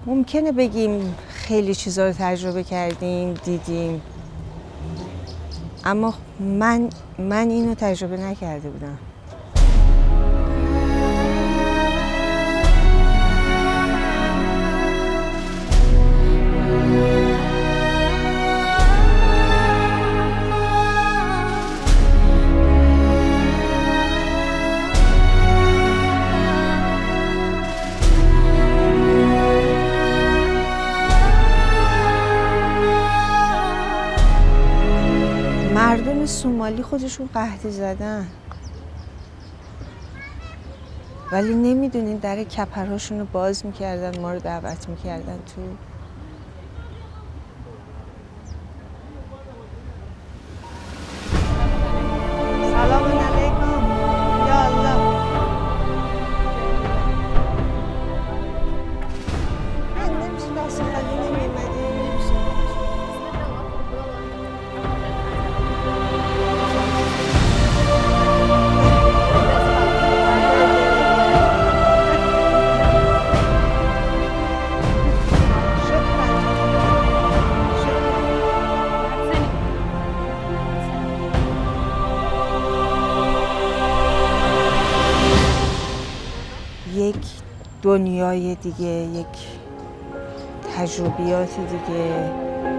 ممکنه بگیم خیلی چیزا رو تجربه کردیم، دیدیم، اما من اینو تجربه نکرده بودم. مردم سومالی خودشون قحطی زدن، ولی نمیدونین در کپرهاشون رو باز میکردن، ما رو دعوت میکردن تو. سلام علیکم. یا الله. من نمیشه دست خالی نمیمدی. یک دنیای دیگه، یک تجربیات دیگه،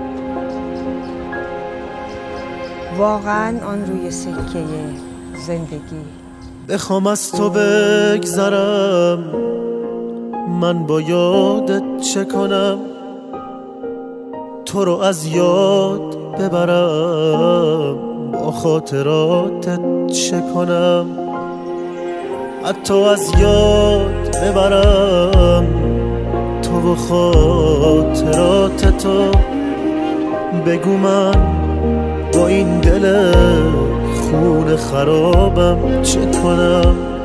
واقعا آن روی سکه زندگی. بخوام از تو بگذرم، من با یادت چه کنم؟ تو رو از یاد ببرم، با خاطراتت چه کنم؟ حتی از یاد ببرم تو و خاطرات تو. بگو من با این دل خون خرابم چه کنم؟